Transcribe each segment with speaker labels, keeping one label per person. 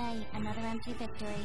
Speaker 1: Yay, another empty victory.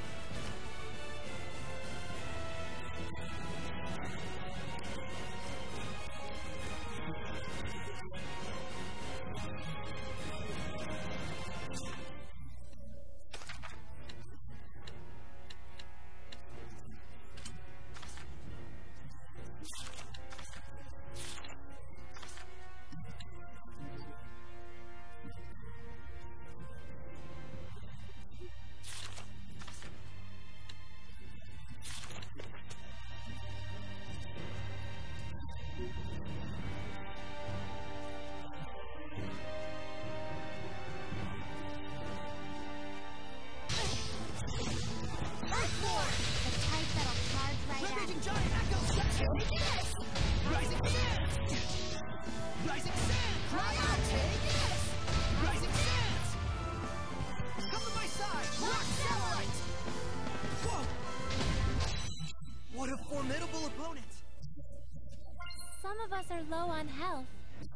Speaker 2: What a formidable opponent!
Speaker 1: Some of us are low on health.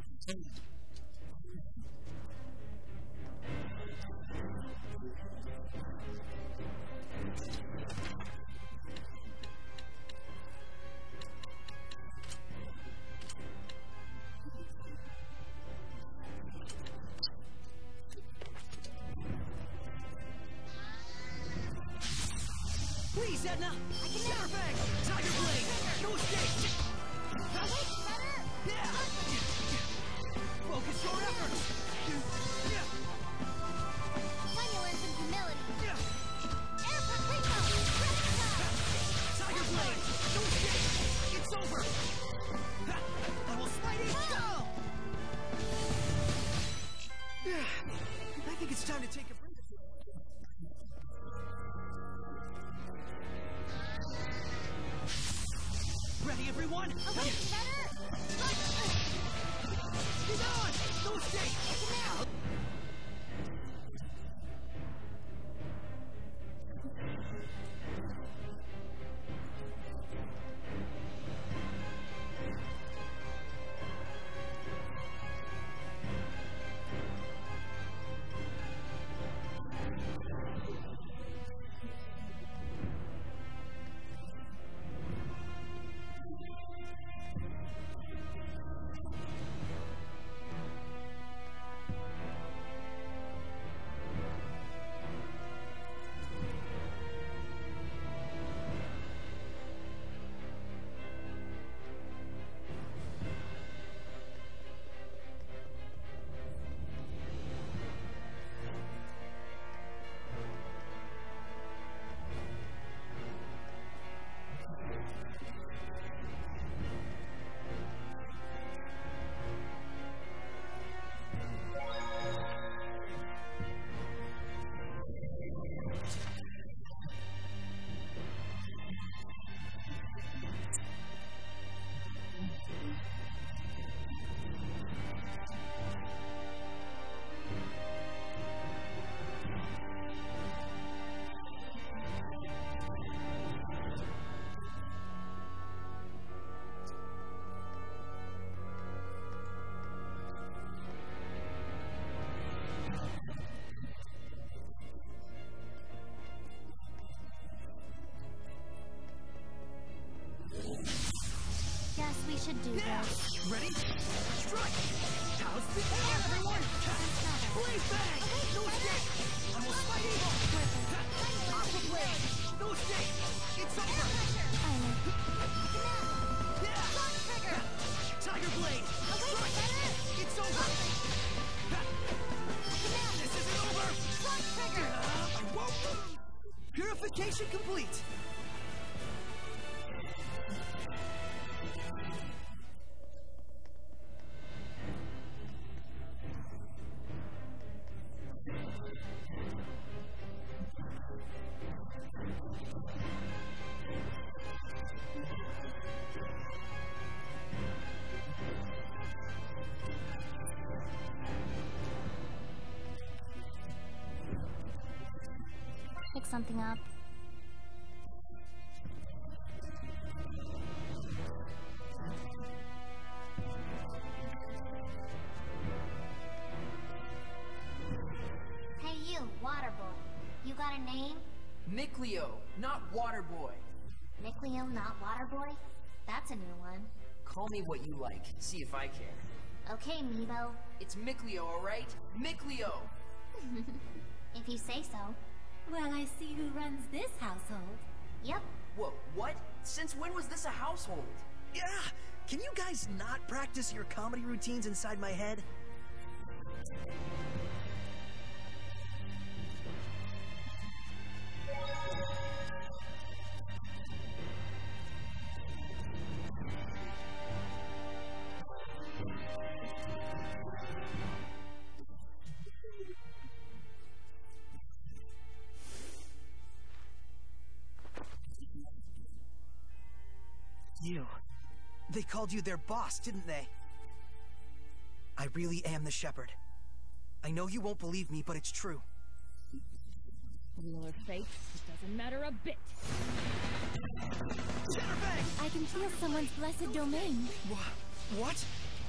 Speaker 2: Please, Edna! I can never bang! Tiger Blade! No escape! Yeah! Focus your efforts!
Speaker 1: Time to learn some humility. Air Paprika!
Speaker 2: Tiger Blade! No escape! It's over! Double Spidey! Go! I think it's time to take a break. Ready, everyone?
Speaker 1: Okay, better!
Speaker 2: Get on! No escape!
Speaker 1: Now! Guess we should do this.
Speaker 2: Ready? Strike! How's the everyone? Blade bang! No escape! Double Spidey! Aqua Blade! No escape! It's over! Yeah! Tiger Blade! Strike! It's over! This isn't over! I won't! Purification complete!
Speaker 1: Pick something up. Hey you, water boy.
Speaker 3: Mikleo, not Waterboy.
Speaker 1: Mikleo, not Waterboy? That's a new one.
Speaker 3: Call me what you like. See if I care.
Speaker 1: Okay, Meebo.
Speaker 3: It's Mikleo, alright? Mikleo!
Speaker 1: If you say so.
Speaker 4: Well, I see who runs this household.
Speaker 1: Yep.
Speaker 3: Whoa, what? Since when was this a household?
Speaker 2: Yeah! Can you guys not practice your comedy routines inside my head? You. They called you their boss, didn't they? I really am the shepherd. I know you won't believe me, but it's true.
Speaker 5: Real or fake, it doesn't matter a bit.
Speaker 2: Shatterbang!
Speaker 4: I can feel someone's blessed domain.
Speaker 2: What?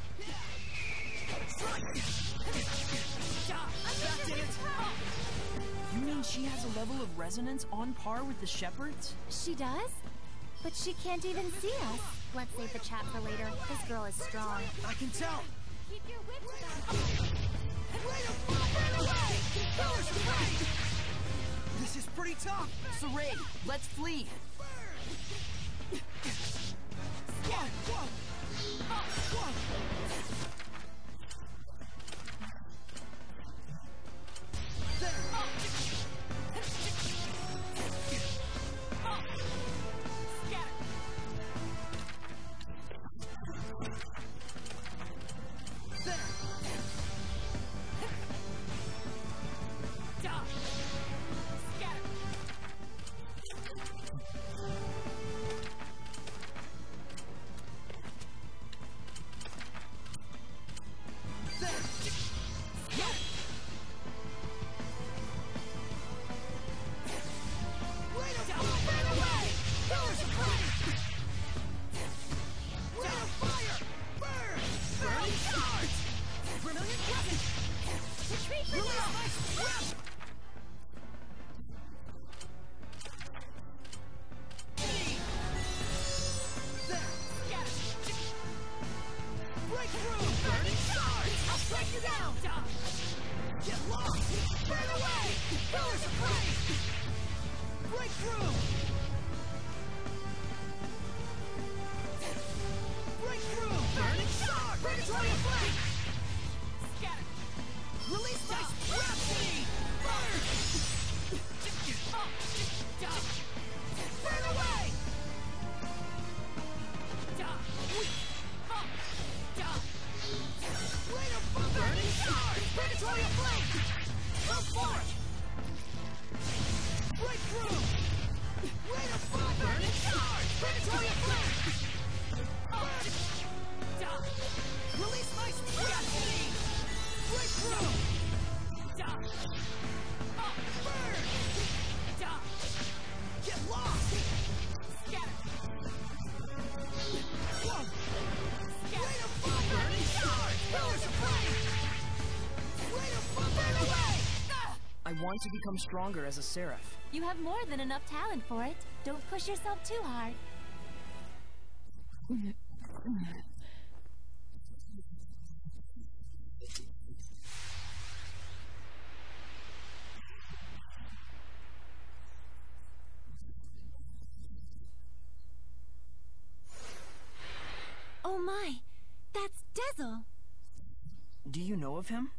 Speaker 3: You mean she has a level of resonance on par with the shepherds?
Speaker 4: She does? But she can't even see us.
Speaker 1: Let's save the chat for later. This girl is strong.
Speaker 2: I can tell!
Speaker 4: Keep your wits about you.
Speaker 2: This is pretty tough!
Speaker 3: Saray, let's flee! I want to become stronger as a Seraph.
Speaker 4: You have more than enough talent for it. Don't push yourself too hard. Oh my! That's Dezel!
Speaker 3: Do you know of him?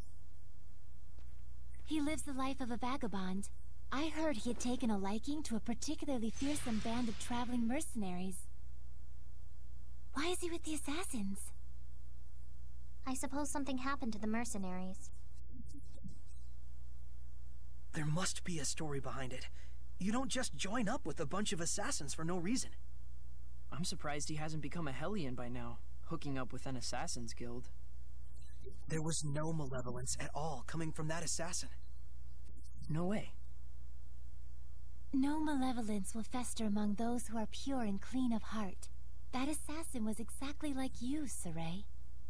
Speaker 4: He lives the life of a vagabond. I heard he had taken a liking to a particularly fearsome band of traveling mercenaries. Why is he with the assassins?
Speaker 1: I suppose something happened to the mercenaries.
Speaker 2: There must be a story behind it. You don't just join up with a bunch of assassins for no reason.
Speaker 3: I'm surprised he hasn't become a Hellion by now, hooking up with an assassin's guild.
Speaker 2: There was no malevolence at all coming from that assassin.
Speaker 3: No way.
Speaker 4: No malevolence will fester among those who are pure and clean of heart. That assassin was exactly like you, Saray.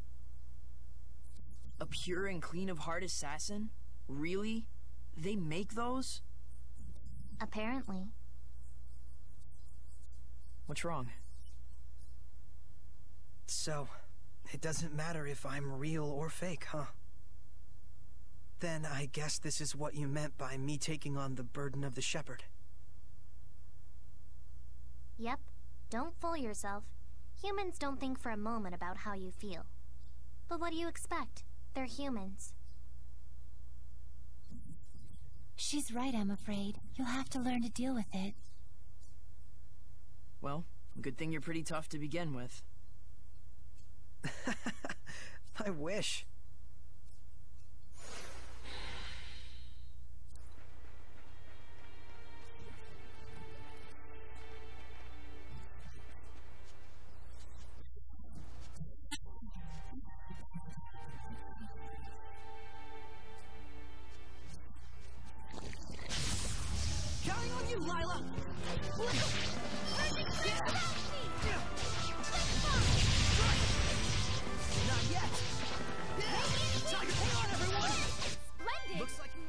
Speaker 3: A pure and clean of heart assassin? Really? They make those?
Speaker 1: Apparently.
Speaker 3: What's wrong?
Speaker 2: So, it doesn't matter if I'm real or fake, huh? Then I guess this is what you meant by me taking on the burden of the shepherd.
Speaker 1: Yep. Don't fool yourself. Humans don't think for a moment about how you feel. But what do you expect? They're humans.
Speaker 4: She's right, I'm afraid. You'll have to learn to deal with it.
Speaker 3: Well, good thing you're pretty tough to begin with.
Speaker 2: I wish. Counting on you, Lila! Not yet! Tiger, hang on, everyone!
Speaker 1: Splendid!
Speaker 2: Looks like you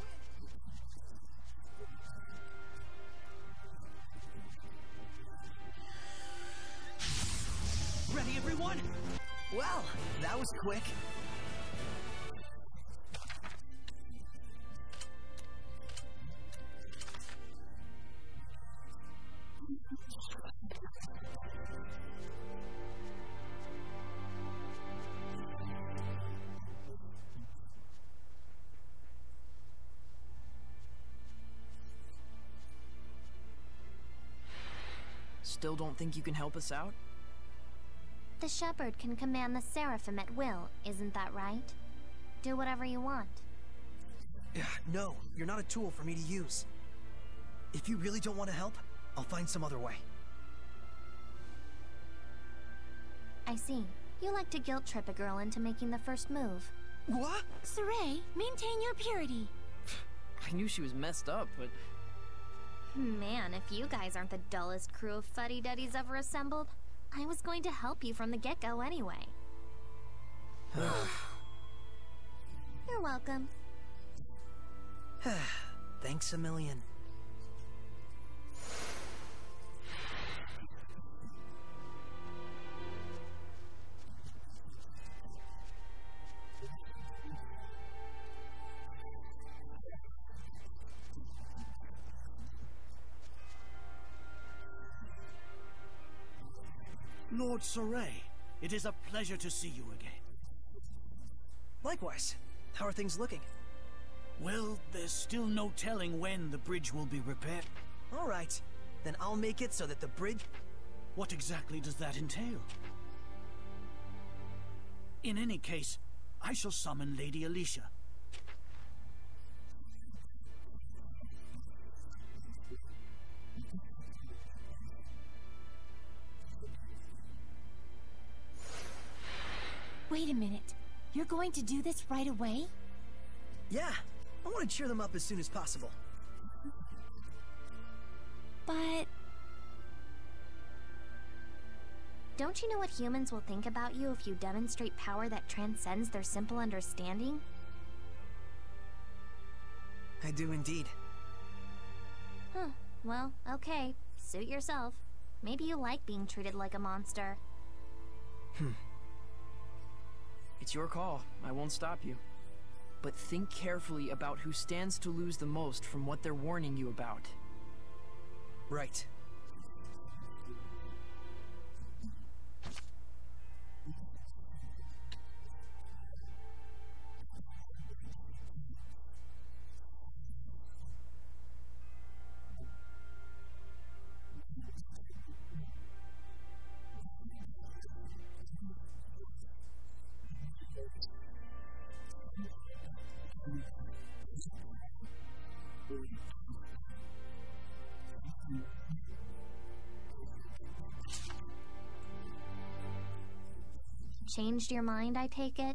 Speaker 2: win! Ready, everyone? Well, that was quick.
Speaker 3: Still don't think you can help us out?
Speaker 1: The shepherd can command the seraphim at will, isn't that right? Do whatever you want.
Speaker 2: No, you're not a tool for me to use. If you really don't want to help, I'll find some other way.
Speaker 1: I see. You like to guilt trip a girl into making the first move.
Speaker 2: What?
Speaker 4: Saray, maintain your purity.
Speaker 3: I knew she was messed up, but...
Speaker 1: Man, if you guys aren't the dullest crew of fuddy-duddies ever assembled, I was going to help you from the get-go anyway. You're welcome.
Speaker 2: Thanks a million.
Speaker 6: Lord Saray, it is a pleasure to see you again.
Speaker 2: Likewise. How are things looking?
Speaker 6: Well, there's still no telling when the bridge will be repaired.
Speaker 2: All right. Then I'll make it so that the bridge...
Speaker 6: What exactly does that entail? In any case, I shall summon Lady Alicia.
Speaker 4: Wait a minute. You're going to do this right away?
Speaker 2: Yeah. I want to cheer them up as soon as possible.
Speaker 4: But...
Speaker 1: Don't you know what humans will think about you if you demonstrate power that transcends their simple understanding?
Speaker 2: I do indeed.
Speaker 1: Huh. Well, okay. Suit yourself. Maybe you like being treated like a monster.
Speaker 3: It's your call. I won't stop you. But think carefully about who stands to lose the most from what they're warning you about.
Speaker 2: Right.
Speaker 1: Changed your mind, I take it?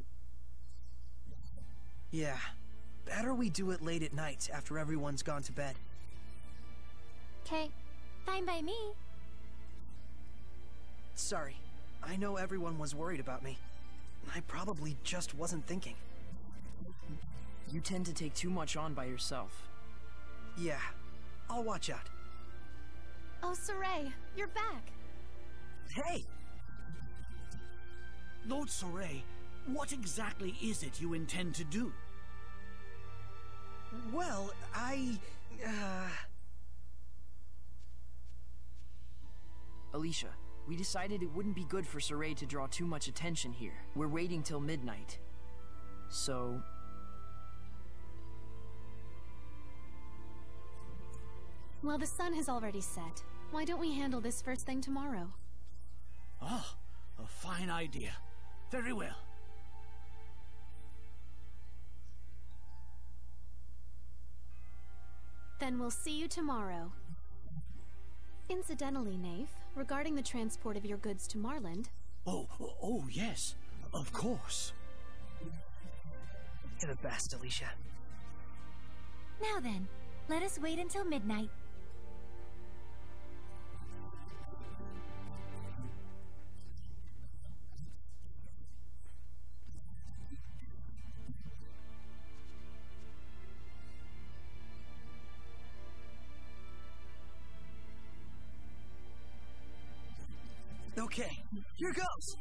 Speaker 2: Yeah. Better we do it late at night after everyone's gone to bed.
Speaker 1: 'Kay.
Speaker 4: Fine by me.
Speaker 2: Sorry. I know everyone was worried about me. I probably just wasn't thinking.
Speaker 3: You tend to take too much on by yourself.
Speaker 2: Yeah. I'll watch out.
Speaker 5: Oh, Sorey, you're back.
Speaker 2: Hey!
Speaker 6: Lord Sorey, what exactly is it you intend to do?
Speaker 2: Well,
Speaker 3: Alicia, we decided it wouldn't be good for Sorey to draw too much attention here. We're waiting till midnight. So...
Speaker 5: Well, the sun has already set. Why don't we handle this first thing tomorrow?
Speaker 6: Ah, a fine idea. Very well.
Speaker 5: Then we'll see you tomorrow. Incidentally, Naif, regarding the transport of your goods to Marland...
Speaker 6: Oh, yes. Of course.
Speaker 2: You're the best, Alicia.
Speaker 4: Now then, let us wait until midnight.
Speaker 2: Okay, here goes!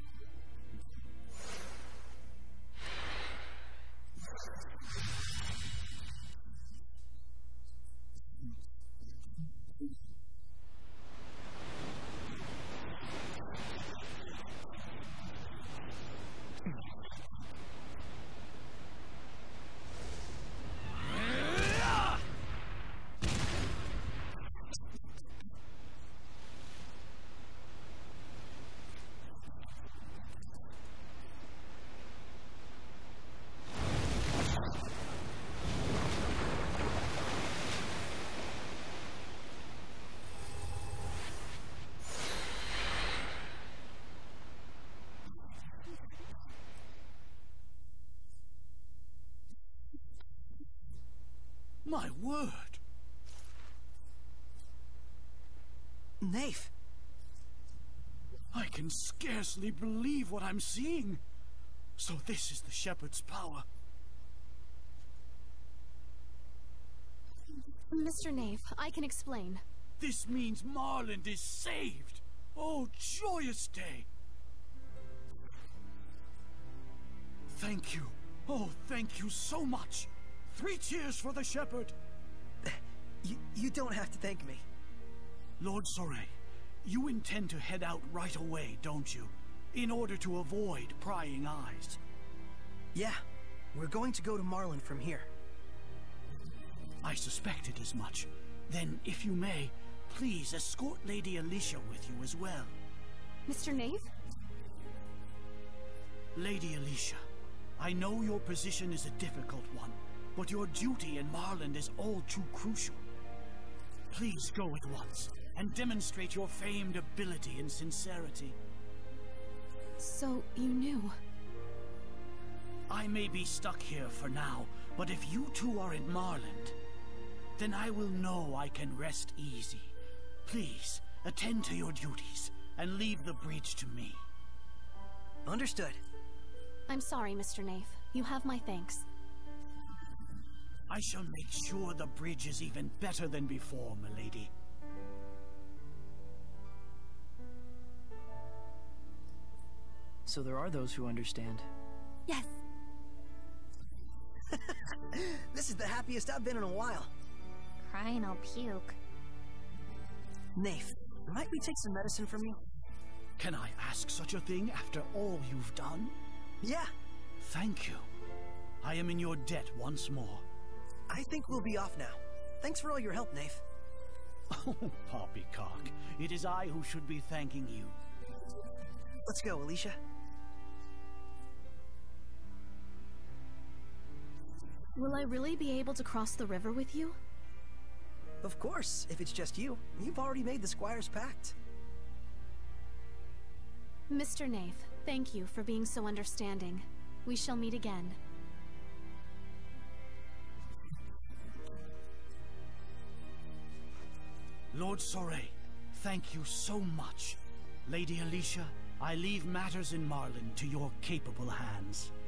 Speaker 6: My word!
Speaker 2: Naif!
Speaker 6: I can scarcely believe what I'm seeing. So this is the Shepherd's power.
Speaker 5: Mr. Naif, I can explain.
Speaker 6: This means Marland is saved! Oh, joyous day! Thank you. Oh, thank you so much. 3 cheers for the Shepherd!
Speaker 2: You don't have to thank me.
Speaker 6: Lord Sorey, you intend to head out right away, don't you? In order to avoid prying eyes.
Speaker 2: Yeah, we're going to go to Marland from here.
Speaker 6: I suspected as much. Then, if you may, please escort Lady Alicia with you as well.
Speaker 5: Mr. Naif?
Speaker 6: Lady Alicia, I know your position is a difficult one, but your duty in Marland is all too crucial. Please go at once, and demonstrate your famed ability and sincerity.
Speaker 5: So, you knew?
Speaker 6: I may be stuck here for now, but if you two are in Marland, then I will know I can rest easy. Please, attend to your duties, and leave the bridge to me.
Speaker 2: Understood.
Speaker 5: I'm sorry, Mr. Naif. You have my thanks.
Speaker 6: I shall make sure the bridge is even better than before, milady.
Speaker 3: So there are those who understand.
Speaker 4: Yes.
Speaker 2: This is the happiest I've been in a while.
Speaker 1: Crying, I'll puke.
Speaker 2: Naif, might we take some medicine from you?
Speaker 6: Can I ask such a thing after all you've done?
Speaker 2: Yeah.
Speaker 6: Thank you. I am in your debt once more.
Speaker 2: I think we'll be off now. Thanks for all your help, Naif.
Speaker 6: Oh, poppycock. It is I who should be thanking you.
Speaker 2: Let's go, Alicia.
Speaker 5: Will I really be able to cross the river with you?
Speaker 2: Of course, if it's just you. You've already made the Squire's pact.
Speaker 5: Mr. Naif, thank you for being so understanding. We shall meet again.
Speaker 6: Lord Sorey, thank you so much. Lady Alicia, I leave matters in Marland to your capable hands.